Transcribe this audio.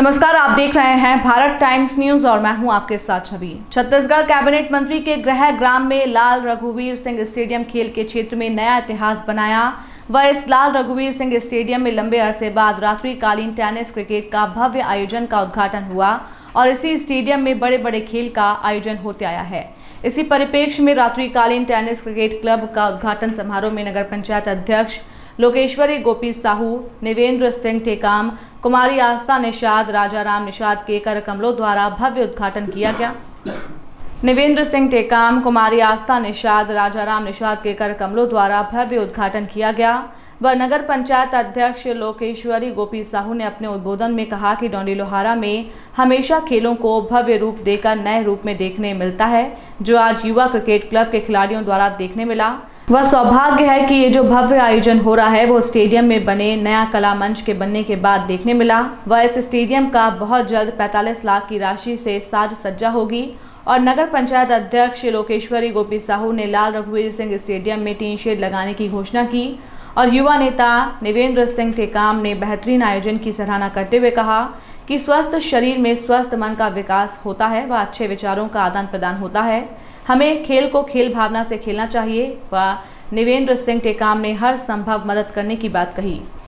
नमस्कार, आप देख रहे हैं भारत टाइम्स न्यूज और मैं हूं आपके साथ छवि। छत्तीसगढ़ कैबिनेट मंत्री के गृह ग्राम में लाल रघुवीर सिंह स्टेडियम खेल के क्षेत्र में नया इतिहास बनाया। वह इस लाल रघुवीर सिंह स्टेडियम में लंबे अरसे बाद रात्रिकालीन टेनिस क्रिकेट का भव्य आयोजन का उद्घाटन हुआ और इसी स्टेडियम में बड़े बड़े खेल का आयोजन होते आया है। इसी परिप्रेक्ष्य में रात्रिकालीन टेनिस क्रिकेट क्लब का उद्घाटन समारोह में नगर पंचायत अध्यक्ष लोकेश्वरी गोपी साहू, निवेंद्र सिंह टेकाम, कुमारी आस्था निषाद, राजाराम निषाद के कर कमलों द्वारा भव्य उद्घाटन किया गया। निवेंद्र सिंह टेकाम, कुमारी आस्था निषाद, राजाराम निषाद के कर कमलों द्वारा भव्य उद्घाटन किया गया। वह नगर पंचायत अध्यक्ष लोकेश्वरी गोपी साहू ने अपने उद्बोधन में कहा कि डोंडीलोहारा में हमेशा खेलों को भव्य रूप देकर नए रूप में देखने मिलता है, जो आज युवा क्रिकेट क्लब के खिलाड़ियों द्वारा देखने मिला। वह सौभाग्य है कि ये जो भव्य आयोजन हो रहा है वो स्टेडियम में बने नया कला मंच के बनने के बाद देखने मिला। वह इस स्टेडियम का बहुत जल्द 45 लाख की राशि से साज सज्जा होगी और नगर पंचायत अध्यक्ष लोकेश्वरी गोपी साहू ने लाल रघुवीर सिंह स्टेडियम में टीन शेड लगाने की घोषणा की और युवा नेता निवेंद्र सिंह टेकाम ने बेहतरीन आयोजन की सराहना करते हुए कहा कि स्वस्थ शरीर में स्वस्थ मन का विकास होता है, वह अच्छे विचारों का आदान प्रदान होता है। हमें खेल को खेल भावना से खेलना चाहिए। वह निवेंद्र सिंह टेकाम ने हर संभव मदद करने की बात कही।